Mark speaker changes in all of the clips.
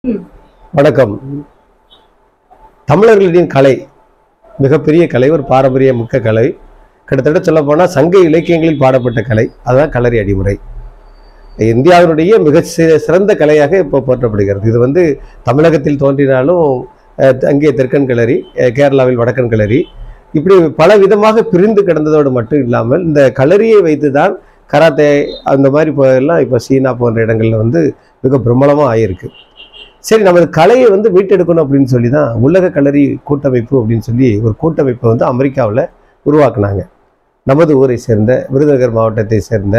Speaker 1: ம்.
Speaker 2: வணக்கம். தமிழர்களின் கலை மிகப்பெரிய கலை, ஒரு பாரம்பரிய மிக்க கலை. கிட்டத்தட்ட சொல்ல போனால் சங்க இலக்கியங்களில் பாடப்பட்ட கலை, அதுதான் களரி அடிமுறை. இந்தியாவினுடைய மிக சிறந்த கலையாக இப்போ போற்றப்படுகிறது. இது வந்து தமிழகத்தில் தோன்றினாலும் அங்கே தெற்கன் களரி, கேரளாவில் வடக்கன் களரி, இப்படி பல விதமாக பிரிந்து கிடந்ததோடு மட்டும் இல்லாமல் இந்த களரியை வைத்து தான் கராத்தே அந்த மாதிரி எல்லாம் இப்போ சீனா போன்ற இடங்களில் வந்து மிக பிரபலமாக ஆகியிருக்கு. சரி, நமது கலையை வந்து மீட்டெடுக்கணும் அப்படின்னு சொல்லி தான் உலக களரி கூட்டமைப்பு அப்படின்னு சொல்லி ஒரு கூட்டமைப்பை வந்து அமெரிக்காவில் உருவாக்குனாங்க. நமது ஊரை சேர்ந்த விருதுநகர் மாவட்டத்தை சேர்ந்த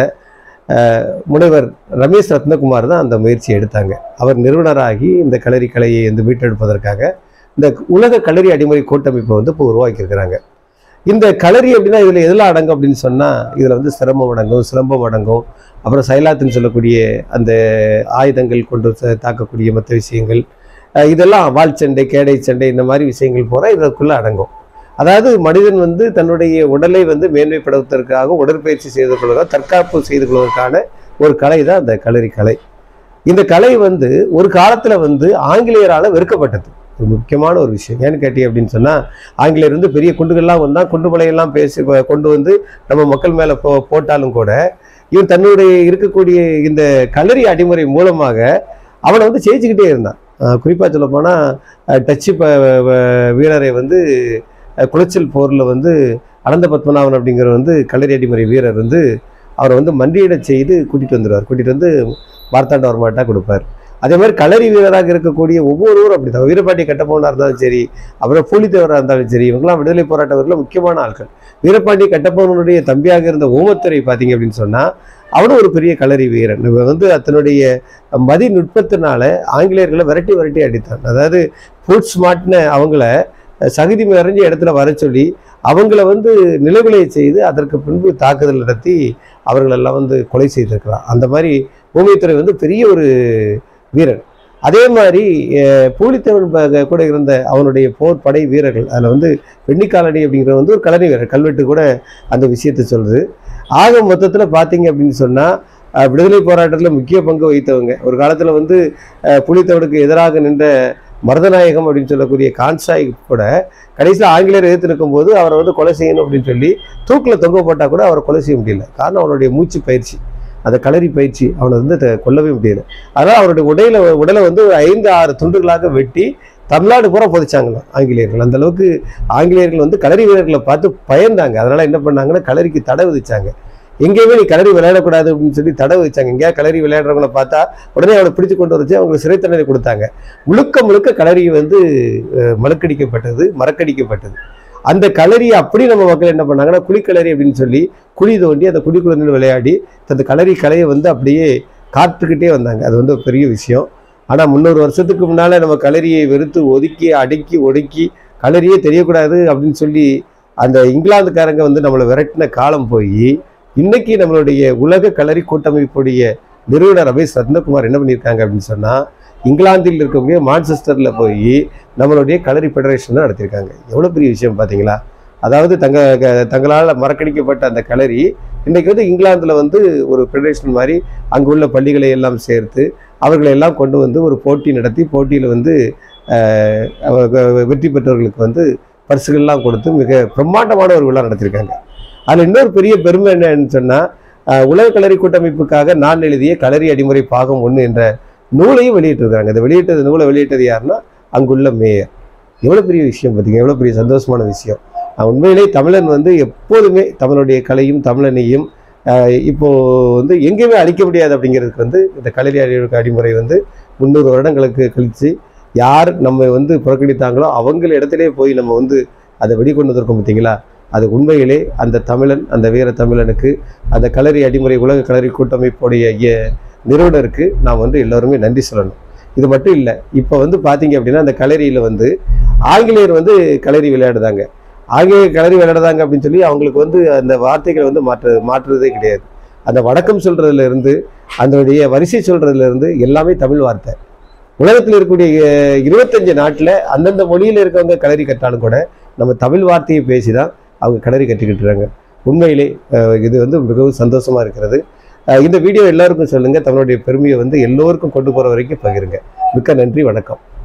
Speaker 2: முனைவர் ரமேஷ் ரத்னகுமார் தான் அந்த முயற்சியை எடுத்தாங்க. அவர் நிறுவனராகி இந்த களரி கலையை வந்து மீட்டெடுப்பதற்காக இந்த உலக களரி அடிமுறை கூட்டமைப்பை வந்து இப்போ உருவாக்கியிருக்கிறாங்க. இந்த களரி அப்படின்னா இதில் எதெல்லாம் அடங்கும் அப்படின்னு சொன்னால், இதில் வந்து சிரமம் அடங்கும், சிலம்பம் அடங்கும், அப்புறம் சைலாத்துன்னு சொல்லக்கூடிய அந்த ஆயுதங்கள் கொண்டு தாக்கக்கூடிய மற்ற விஷயங்கள், இதெல்லாம் வால் சண்டை, கேடை சண்டை, இந்த மாதிரி விஷயங்கள் போகிற இதற்குள்ளே அடங்கும். அதாவது மனிதன் வந்து தன்னுடைய உடலை வந்து மேன்மைப்படுத்துவதற்காக, உடற்பயிற்சி செய்து கொள்வதற்காக, தற்காப்பு செய்து கொள்வதற்கான ஒரு கலை தான் இந்த களரி கலை. இந்த கலை வந்து ஒரு காலத்தில் வந்து ஆங்கிலேயரால் வெறுக்கப்பட்டது. ஒரு முக்கியமான ஒரு விஷயம் ஏன்னு கேட்டீங்க அப்படின்னு சொன்னால், ஆங்கிலேயர் வந்து பெரிய குண்டுகள்லாம் வந்தால் குண்டுமலையெல்லாம் பேசி கொண்டு வந்து நம்ம மக்கள் மேலே போட்டாலும் கூட, இவன் தன்னுடைய இருக்கக்கூடிய இந்த களரி அடிமுறை மூலமாக அவனை வந்து ஜெயிச்சுக்கிட்டே இருந்தான். குறிப்பாக சொல்ல போனால் டச்சு வீரரை வந்து குளச்சல் போரில் வந்து அனந்த பத்மநாபன் அப்படிங்கிற வந்து களரி அடிமுறை வீரர் வந்து அவரை வந்து மண்டியிட செய்து கூட்டிகிட்டு வந்துடுவார். கூட்டிகிட்டு வந்து மார்த்தாண்ட வரமாட்டா கொடுப்பார். அதே மாதிரி களரி வீரராக இருக்கக்கூடிய ஒவ்வொருவரும் அப்படி தான். வீரபாண்டி கட்டபொம்மனாக இருந்தாலும் சரி, அப்புறம் பூலித்தேவராக இருந்தாலும் சரி, இவங்கெல்லாம் விடுதலை போராட்ட வீரர்கள் முக்கியமான ஆட்கள். வீரபாண்டி கட்டபொம்மனுடைய தம்பியாக இருந்த ஓமத்துரை பார்த்தீங்க அப்படின்னு சொன்னால், அவனும் ஒரு பெரிய களரி வீரன். இவன் வந்து அதனுடைய மதிநுட்பத்தினால ஆங்கிலேயர்களை விரட்டி விரட்டி அடித்தான். அதாவது ஃபுட் ஸ்மார்ட்னு அவங்கள சகிதி நிறைஞ்ச இடத்துல வர சொல்லி அவங்கள வந்து நிலைகுலைய செய்து அதற்கு பின்பு தாக்குதல் நடத்தி அவர்களெல்லாம் வந்து கொலை செய்திருக்கிறான். அந்த மாதிரி ஓமத்துரை வந்து பெரிய ஒரு வீரன். அதே மாதிரி பூலித்தேவன் கூட இருந்த அவனுடைய போர் படை வீரர்கள், அதில் வந்து வெண்ணிக்காலடி அப்படிங்கிற வந்து ஒரு களரி வீரர், கல்வெட்டு கூட அந்த விஷயத்தை சொல்லுது. ஆக மொத்தத்தில் பார்த்தீங்க அப்படின்னு சொன்னால், விடுதலை போராட்டத்தில் முக்கிய பங்கு வகித்தவங்க. ஒரு காலத்தில் வந்து புலித்தேவனுக்கு எதிராக நின்ற மருதநாயகம் அப்படின்னு சொல்லக்கூடிய கான்சாய் கூட கடைசியில் ஆங்கிலேயர் எதிர்த்து நிற்கும்போது அவரை வந்து கொலை செய்யணும் அப்படின்னு சொல்லி தூக்கில் தொங்க போட்டால் கூட அவரை கொலை செய்ய முடியல. காரணம் அவனுடைய மூச்சு பயிற்சி, அந்த களரி பயிற்சி அவனை வந்து கொல்லவே முடியல. அதனால் அவருடைய உடலை வந்து 5-6 துண்டுகளாக வெட்டி தமிழ்நாடு பூரா புதைச்சாங்களாம் ஆங்கிலேயர்கள். அந்த அளவுக்கு ஆங்கிலேயர்கள் வந்து களரி வீரர்களை பார்த்து பயந்தாங்க. அதனால் என்ன பண்ணாங்கன்னா, களரிக்கு தடை விதிச்சாங்க. எங்கேயுமே நீ களரி விளையாடக்கூடாது அப்படின்னு சொல்லி தடை வச்சாங்க. எங்கேயா களரி விளையாடுறவங்கள பார்த்தா உடனே அவனை பிடிச்சு கொண்டு வச்சு அவங்களுக்கு சிறை தண்டனை கொடுத்தாங்க. முழுக்க களரி வந்து மறக்கடிக்கப்பட்டது. அந்த களரியை அப்படி நம்ம மக்கள் என்ன பண்ணாங்கன்னா, குழிக்களரி அப்படின்னு சொல்லி குழி தோண்டி அந்த குழிக்குள்ள நின்று விளையாடி அந்த களரி கலையை வந்து அப்படியே காத்துக்கிட்டே வந்தாங்க. அது வந்து ஒரு பெரிய விஷயம். ஆனால் 300 வருஷத்துக்கு முன்னால் நம்ம களரியை வெறுத்து ஒதுக்கி அடக்கி ஒடுக்கி களரியே தெரியக்கூடாது அப்படின்னு சொல்லி அந்த இங்கிலாந்துக்காரங்க வந்து நம்மளை விரட்டின காலம் போய், இன்னைக்கு நம்மளுடைய உலக களரி கூட்டமைப்புடைய நிறுவனர் ரமேஷ் ரத்னகுமார் என்ன பண்ணியிருக்காங்க அப்படின்னு சொன்னால், இங்கிலாந்தில் இருக்கக்கூடிய மான்செஸ்டரில் போய் நம்மளுடைய களரி ஃபெடரேஷன் நடத்தியிருக்காங்க. எவ்வளோ பெரிய விஷயம் பார்த்தீங்களா? அதாவது தங்களால் மறக்கடிக்கப்பட்ட அந்த களரி இன்றைக்கி வந்து இங்கிலாந்தில் வந்து ஒரு ஃபெடரேஷன் மாதிரி அங்கே உள்ள பள்ளிகளை எல்லாம் சேர்த்து அவர்களை எல்லாம் கொண்டு வந்து ஒரு போட்டி நடத்தி, போட்டியில் வந்து வெற்றி பெற்றவர்களுக்கு வந்து பரிசுகள்லாம் கொடுத்து மிக பிரம்மாண்டமான ஒரு விழா நடத்தியிருக்காங்க. அதில் இன்னொரு பெரிய பெருமை என்னன்னு சொன்னால், உலக களரி கூட்டமைப்புக்காக நான் எழுதிய களரி அடிமுறை பாகம் 1 என்ற நூலையும் வெளியிட்டிருக்காங்க. இந்த நூலை வெளியிட்டது யாருன்னா அங்குள்ள மேயர். எவ்வளோ பெரிய விஷயம் பார்த்தீங்க, எவ்வளோ பெரிய சந்தோஷமான விஷயம். உண்மையிலே தமிழன் வந்து எப்போதுமே தமிழுடைய கலையும் தமிழனையும் இப்போது வந்து எங்கேயுமே அழிக்க முடியாது அப்படிங்கிறதுக்கு வந்து இந்த களரி அடிமுறை வந்து 300 வருடங்களுக்கு கழித்து யார் நம்ம வந்து புறக்கணித்தாங்களோ அவங்கள இடத்திலே போய் நம்ம வந்து அதை வெளிக்கொண்டு வந்திருக்கோம் பார்த்தீங்களா? அது உண்மையிலே அந்த தமிழன், அந்த வீர தமிழனுக்கு, அந்த களரி அடிமுறை உலக களரி கூட்டமைப்புடைய நிறுவனருக்கு நாம் வந்து எல்லோருமே நன்றி சொல்லணும். இது மட்டும் இல்லை, இப்போ வந்து பார்த்தீங்க அப்படின்னா அந்த களரியில் வந்து ஆங்கிலேயர் வந்து களரி விளையாடுதாங்க. ஆங்கிலேயர் களரி விளையாடுதாங்க அப்படின்னு சொல்லி அவங்களுக்கு வந்து அந்த வார்த்தைகளை வந்து மாற்றுறதே கிடையாது. அந்த வணக்கம் சொல்கிறதுலேருந்து அதனுடைய வரிசை சொல்கிறதுலேருந்து எல்லாமே தமிழ் வார்த்தை. உலகத்தில் இருக்கக்கூடிய 25 நாட்டில் அந்தந்த மொழியில் இருக்கவங்க களரி கற்றாலும் கூட நம்ம தமிழ் வார்த்தையை பேசி தான் அவங்க களரி கற்றுக்கிட்டுறாங்க. உண்மையிலே இது வந்து மிகவும் சந்தோஷமாக இருக்கிறது. இந்த வீடியோ எல்லாருக்கும் சொல்லுங்க, தமிழுடைய பெருமையை வந்து எல்லோருக்கும் கொண்டு போற வரைக்கும் பகிருங்க. மிக்க நன்றி, வணக்கம்.